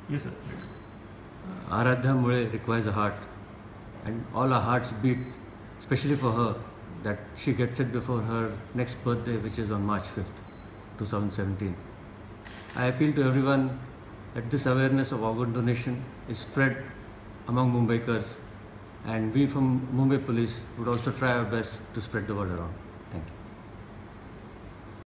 Yes, sir. Aaradhya mule requires a heart, and all our hearts beat, especially for her, that she gets it before her next birthday, which is on March 5th, 2017. I appeal to everyone that this awareness of organ donation is spread among Mumbaikars, and we from Mumbai Police would also try our best to spread the word around.